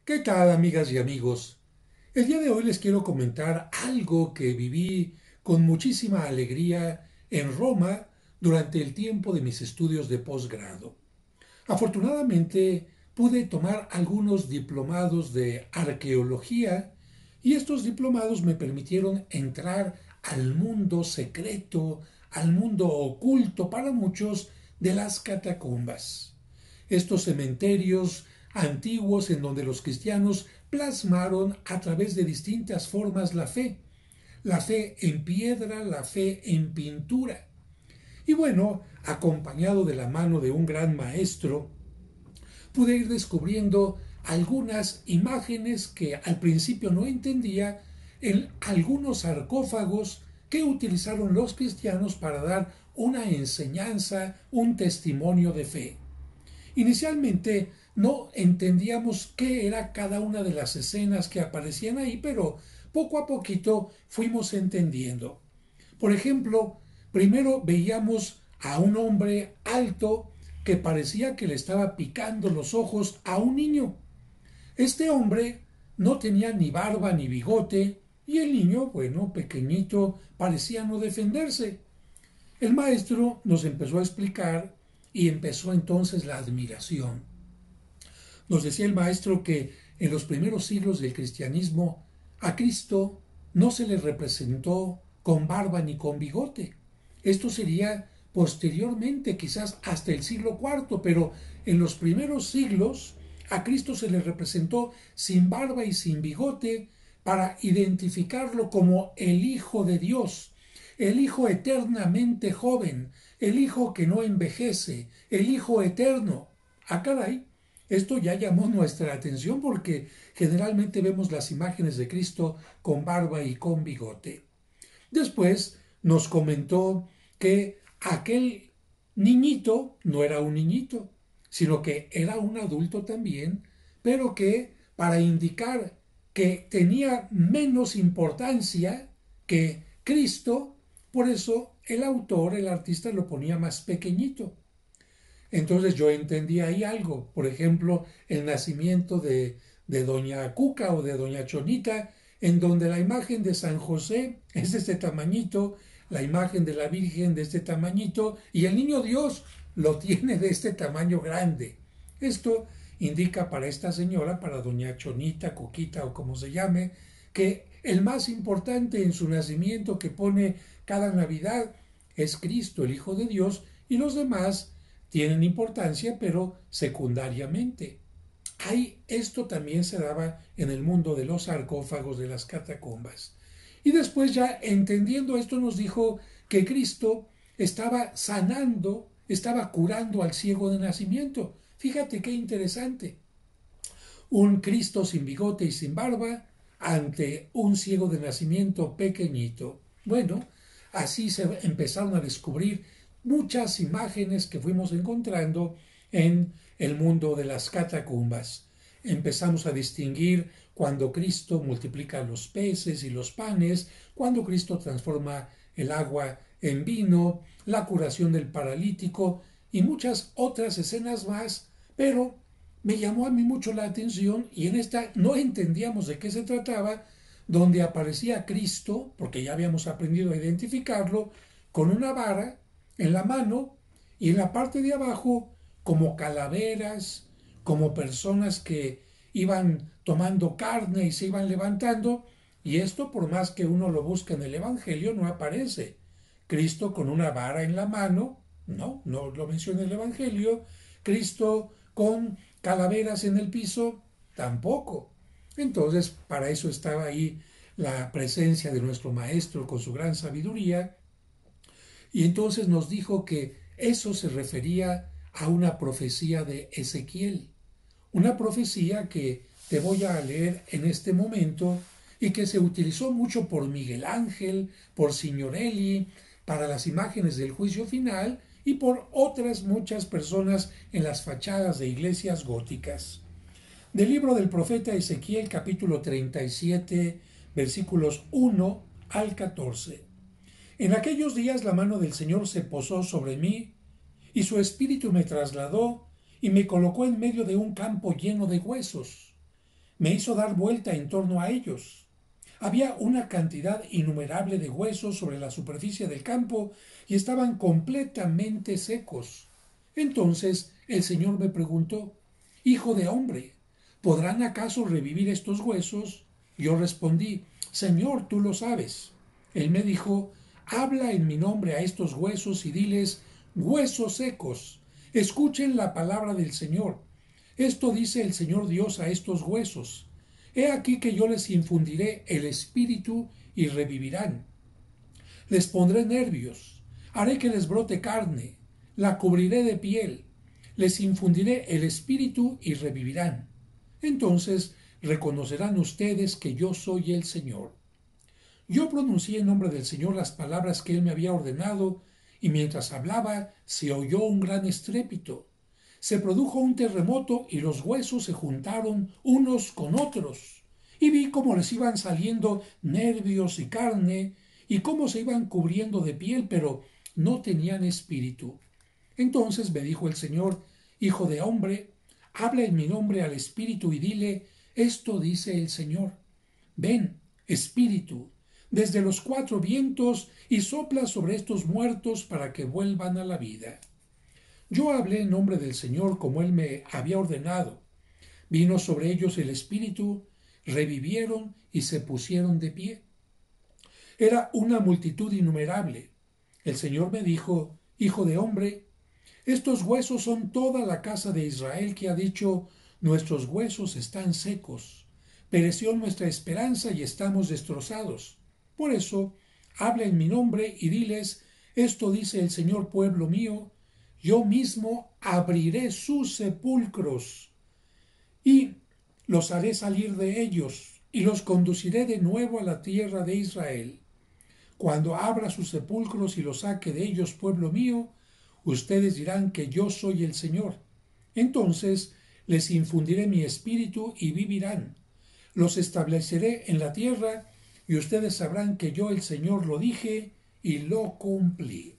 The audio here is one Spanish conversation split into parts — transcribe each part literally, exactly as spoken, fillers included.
¿Qué tal, amigas y amigos? El día de hoy les quiero comentar algo que viví con muchísima alegría en Roma durante el tiempo de mis estudios de posgrado. Afortunadamente pude tomar algunos diplomados de arqueología y estos diplomados me permitieron entrar al mundo secreto, al mundo oculto para muchos de las catacumbas. Estos cementerios antiguos en donde los cristianos plasmaron a través de distintas formas la fe, la fe en piedra, la fe en pintura. Y bueno, acompañado de la mano de un gran maestro, pude ir descubriendo algunas imágenes que al principio no entendía en algunos sarcófagos que utilizaron los cristianos para dar una enseñanza, un testimonio de fe. Inicialmente no entendíamos qué era cada una de las escenas que aparecían ahí, pero poco a poquito fuimos entendiendo. Por ejemplo, primero veíamos a un hombre alto que parecía que le estaba picando los ojos a un niño. Este hombre no tenía ni barba ni bigote y el niño, bueno, pequeñito, parecía no defenderse. El maestro nos empezó a explicar y empezó entonces la admiración. Nos decía el maestro que en los primeros siglos del cristianismo a Cristo no se le representó con barba ni con bigote. Esto sería posteriormente, quizás hasta el siglo cuarto, pero en los primeros siglos a Cristo se le representó sin barba y sin bigote para identificarlo como el Hijo de Dios, el Hijo eternamente joven, el Hijo que no envejece, el Hijo eterno. Ah, caray, esto ya llamó nuestra atención porque generalmente vemos las imágenes de Cristo con barba y con bigote. Después nos comentó que aquel niñito no era un niñito, sino que era un adulto también, pero que para indicar que tenía menos importancia que Cristo, por eso el autor, el artista, lo ponía más pequeñito. Entonces yo entendí ahí algo, por ejemplo, el nacimiento de, de Doña Cuca o de Doña Chonita, en donde la imagen de San José es de este tamañito, la imagen de la Virgen de este tamañito, y el niño Dios lo tiene de este tamaño grande. Esto indica para esta señora, para Doña Chonita, Coquita o como se llame, que el más importante en su nacimiento que pone cada Navidad es Cristo, el Hijo de Dios, y los demás tienen importancia, pero secundariamente. Ahí esto también se daba en el mundo de los sarcófagos de las catacumbas. Y después ya entendiendo esto nos dijo que Cristo estaba sanando, estaba curando al ciego de nacimiento. Fíjate qué interesante. Un Cristo sin bigote y sin barba ante un ciego de nacimiento pequeñito. Bueno, así se empezaron a descubrir muchas imágenes que fuimos encontrando en el mundo de las catacumbas. Empezamos a distinguir cuando Cristo multiplica los peces y los panes, cuando Cristo transforma el agua en vino, la curación del paralítico y muchas otras escenas más, pero me llamó a mí mucho la atención y en esta no entendíamos de qué se trataba, donde aparecía Cristo, porque ya habíamos aprendido a identificarlo, con una vara en la mano y en la parte de abajo como calaveras, como personas que iban tomando carne y se iban levantando, y esto por más que uno lo busque en el Evangelio no aparece. Cristo con una vara en la mano, no, no lo menciona el Evangelio. Cristo con calaveras en el piso, tampoco. Entonces, para eso estaba ahí la presencia de nuestro Maestro con su gran sabiduría, y entonces nos dijo que eso se refería a una profecía de Ezequiel, una profecía que te voy a leer en este momento y que se utilizó mucho por Miguel Ángel, por Signorelli, para las imágenes del juicio final y por otras muchas personas en las fachadas de iglesias góticas. Del libro del profeta Ezequiel, capítulo treinta y siete, versículos uno al catorce. En aquellos días la mano del Señor se posó sobre mí, y su espíritu me trasladó y me colocó en medio de un campo lleno de huesos. me hizo dar vuelta en torno a ellos. Había una cantidad innumerable de huesos sobre la superficie del campo y estaban completamente secos. Entonces el Señor me preguntó: Hijo de hombre, ¿podrán acaso revivir estos huesos? Yo respondí: Señor, tú lo sabes. Él me dijo: Habla en mi nombre a estos huesos y diles: huesos secos, escuchen la palabra del Señor. Esto dice el Señor Dios a estos huesos: He aquí que yo les infundiré el espíritu y revivirán. Les pondré nervios, haré que les brote carne, la cubriré de piel, les infundiré el espíritu y revivirán. Entonces reconocerán ustedes que yo soy el Señor. Yo pronuncié en nombre del Señor las palabras que él me había ordenado, y mientras hablaba se oyó un gran estrépito. Se produjo un terremoto y los huesos se juntaron unos con otros. Y vi cómo les iban saliendo nervios y carne, y cómo se iban cubriendo de piel, pero no tenían espíritu. Entonces me dijo el Señor: Hijo de hombre, habla en mi nombre al espíritu y dile: esto dice el Señor. Ven, espíritu, desde los cuatro vientos y sopla sobre estos muertos para que vuelvan a la vida. Yo hablé en nombre del Señor como él me había ordenado. Vino sobre ellos el espíritu, revivieron y se pusieron de pie. Era una multitud innumerable. El Señor me dijo: Hijo de hombre, estos huesos son toda la casa de Israel que ha dicho: nuestros huesos están secos, pereció nuestra esperanza y estamos destrozados. Por eso, habla en mi nombre y diles: esto dice el Señor, pueblo mío, yo mismo abriré sus sepulcros y los haré salir de ellos y los conduciré de nuevo a la tierra de Israel. Cuando abra sus sepulcros y los saque de ellos, pueblo mío, ustedes dirán que yo soy el Señor. Entonces les infundiré mi espíritu y vivirán. Los estableceré en la tierra y ustedes sabrán que yo el Señor lo dije y lo cumplí.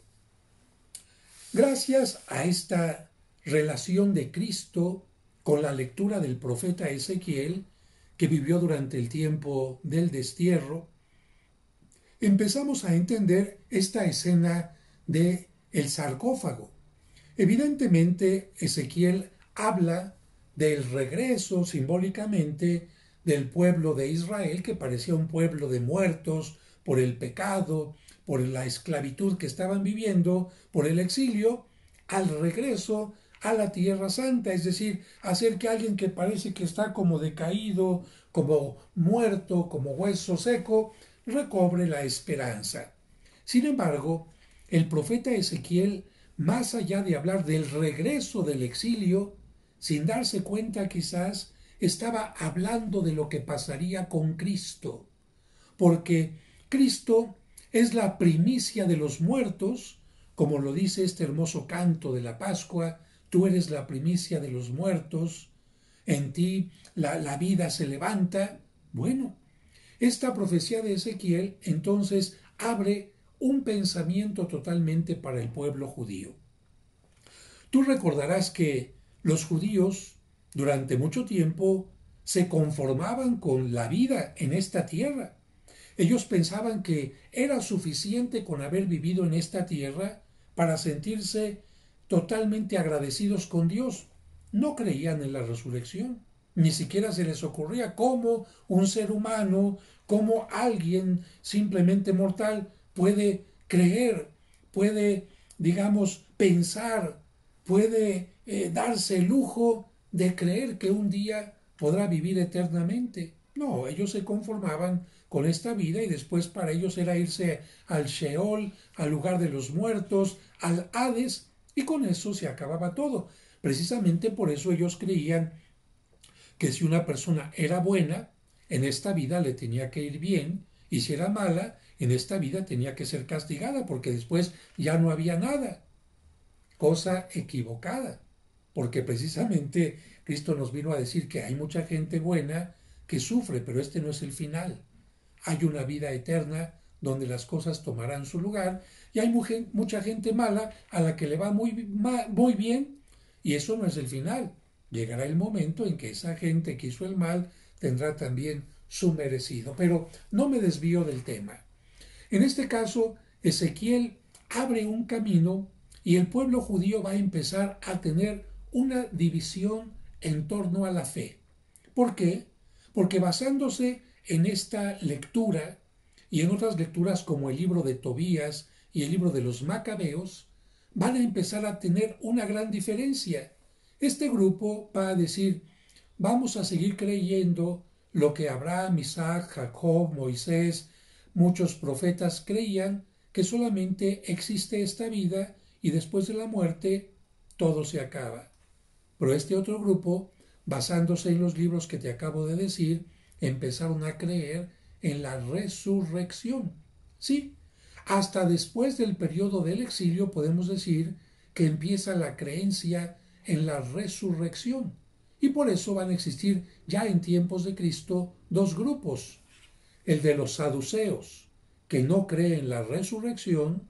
Gracias a esta relación de Cristo con la lectura del profeta Ezequiel, que vivió durante el tiempo del destierro, empezamos a entender esta escena de el sarcófago. Evidentemente, Ezequiel habla del regreso simbólicamente del pueblo de Israel, que parecía un pueblo de muertos por el pecado, por la esclavitud que estaban viviendo, por el exilio, al regreso a la Tierra Santa, es decir, hacer que alguien que parece que está como decaído, como muerto, como hueso seco, recobre la esperanza. Sin embargo, el profeta Ezequiel, más allá de hablar del regreso del exilio, sin darse cuenta quizás, estaba hablando de lo que pasaría con Cristo, porque Cristo es la primicia de los muertos, como lo dice este hermoso canto de la Pascua: tú eres la primicia de los muertos, en ti la, la vida se levanta. Bueno, esta profecía de Ezequiel entonces abre un pensamiento totalmente para el pueblo judío. Tú recordarás que los judíos durante mucho tiempo se conformaban con la vida en esta tierra. Ellos pensaban que era suficiente con haber vivido en esta tierra para sentirse totalmente agradecidos con Dios. No creían en la resurrección. Ni siquiera se les ocurría cómo un ser humano, cómo alguien simplemente mortal puede creer, puede, digamos, pensar, puede eh, darse el lujo de creer que un día podrá vivir eternamente. No, ellos se conformaban con esta vida y después para ellos era irse al Sheol, al lugar de los muertos, al Hades, y con eso se acababa todo. Precisamente por eso ellos creían que si una persona era buena, en esta vida le tenía que ir bien, y si era mala, en esta vida tenía que ser castigada, porque después ya no había nada. Cosa equivocada, porque precisamente Cristo nos vino a decir que hay mucha gente buena que sufre, pero este no es el final. Hay una vida eterna donde las cosas tomarán su lugar, y hay mucha gente mala a la que le va muy, muy bien, y eso no es el final. Llegará el momento en que esa gente que hizo el mal tendrá también su merecido. Pero no me desvío del tema. En este caso, Ezequiel abre un camino y el pueblo judío va a empezar a tener una división en torno a la fe. ¿Por qué? Porque basándose en esta lectura y en otras lecturas como el libro de Tobías y el libro de los Macabeos, van a empezar a tener una gran diferencia. Este grupo va a decir, vamos a seguir creyendo lo que Abraham, Isaac, Jacob, Moisés, muchos profetas creían, que solamente existe esta vida y después de la muerte todo se acaba. Pero este otro grupo, basándose en los libros que te acabo de decir, empezaron a creer en la resurrección. Sí, hasta después del periodo del exilio podemos decir que empieza la creencia en la resurrección. Y por eso van a existir ya en tiempos de Cristo dos grupos. El de los saduceos, que no cree en la resurrección,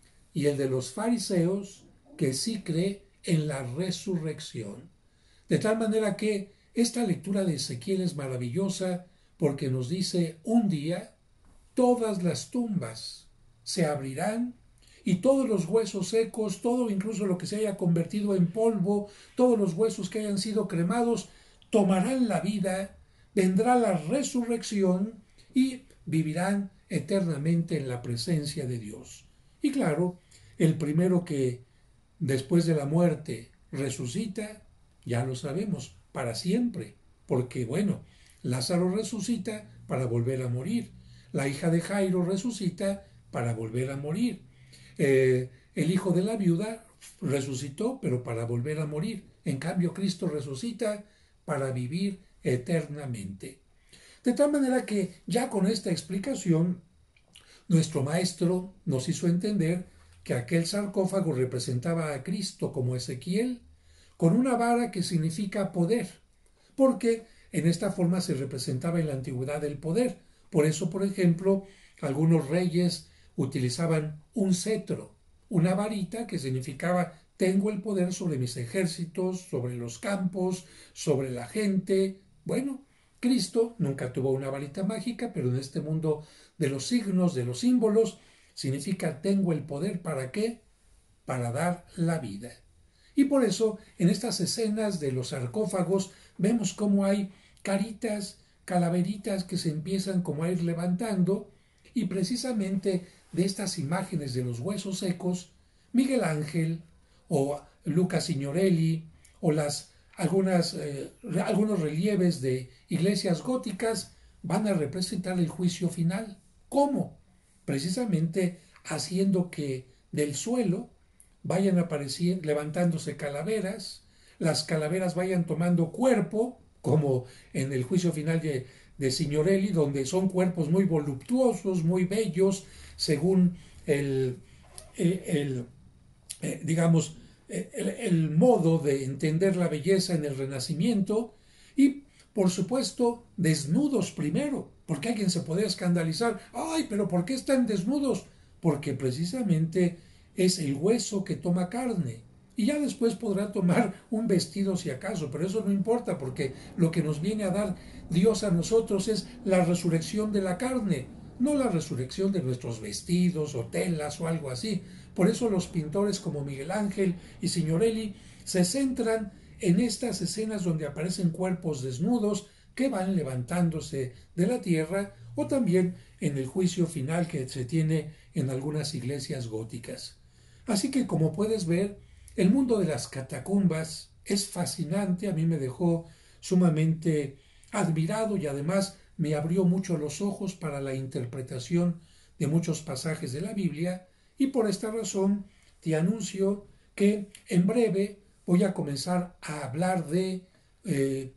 y el de los fariseos, que sí cree en la resurrección. De tal manera que esta lectura de Ezequiel es maravillosa porque nos dice un día todas las tumbas se abrirán y todos los huesos secos, todo incluso lo que se haya convertido en polvo, todos los huesos que hayan sido cremados, tomarán la vida, vendrá la resurrección y vivirán eternamente en la presencia de Dios. Y claro, el primero que después de la muerte resucita, ya lo sabemos, para siempre, porque bueno, Lázaro resucita para volver a morir, la hija de Jairo resucita para volver a morir, eh, el hijo de la viuda resucitó pero para volver a morir, en cambio Cristo resucita para vivir eternamente. De tal manera que ya con esta explicación, nuestro maestro nos hizo entender que aquel sarcófago representaba a Cristo como Ezequiel, con una vara que significa poder, porque en esta forma se representaba en la antigüedad el poder. Por eso, por ejemplo, algunos reyes utilizaban un cetro, una varita que significaba tengo el poder sobre mis ejércitos, sobre los campos, sobre la gente. Bueno, Cristo nunca tuvo una varita mágica, pero en este mundo de los signos, de los símbolos, significa tengo el poder ¿para qué? Para dar la vida. Y por eso en estas escenas de los sarcófagos vemos cómo hay caritas, calaveritas que se empiezan como a ir levantando y precisamente de estas imágenes de los huesos secos, Miguel Ángel o Luca Signorelli o las algunas, eh, algunos relieves de iglesias góticas van a representar el juicio final. ¿Cómo? Precisamente haciendo que del suelo vayan apareciendo, levantándose calaveras, las calaveras vayan tomando cuerpo, como en el juicio final de, de Signorelli, donde son cuerpos muy voluptuosos, muy bellos, según el, el, el eh, digamos, el, el modo de entender la belleza en el Renacimiento, y por supuesto desnudos primero, porque alguien se podría escandalizar, ay, pero ¿por qué están desnudos? Porque precisamente es el hueso que toma carne, y ya después podrá tomar un vestido si acaso, pero eso no importa, porque lo que nos viene a dar Dios a nosotros es la resurrección de la carne, no la resurrección de nuestros vestidos o telas o algo así. Por eso los pintores como Miguel Ángel y Signorelli se centran en estas escenas donde aparecen cuerpos desnudos que van levantándose de la tierra, o también en el juicio final que se tiene en algunas iglesias góticas. Así que, como puedes ver, el mundo de las catacumbas es fascinante, a mí me dejó sumamente admirado y además me abrió mucho los ojos para la interpretación de muchos pasajes de la Biblia, y por esta razón te anuncio que en breve voy a comenzar a hablar de eh,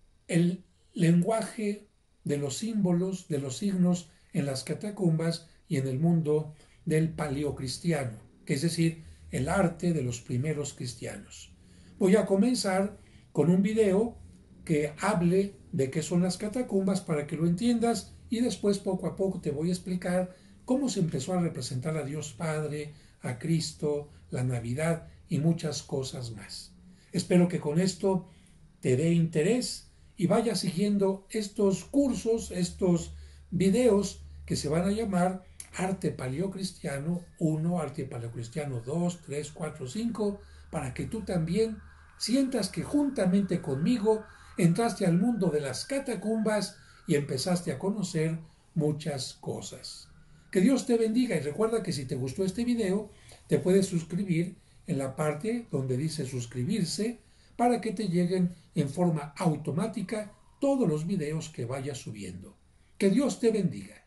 el lenguaje de los símbolos, de los signos en las catacumbas y en el mundo del paleocristiano, que es decir, el arte de los primeros cristianos. Voy a comenzar con un video que hable de qué son las catacumbas para que lo entiendas, y después poco a poco te voy a explicar cómo se empezó a representar a Dios Padre, a Cristo, la Navidad y muchas cosas más. Espero que con esto te dé interés y vaya siguiendo estos cursos, estos videos que se van a llamar Arte Paleocristiano uno, Arte Paleocristiano dos, tres, cuatro, cinco, para que tú también sientas que juntamente conmigo entraste al mundo de las catacumbas y empezaste a conocer muchas cosas. Que Dios te bendiga y recuerda que si te gustó este video, te puedes suscribir en la parte donde dice suscribirse para que te lleguen en forma automática todos los videos que vaya subiendo. Que Dios te bendiga.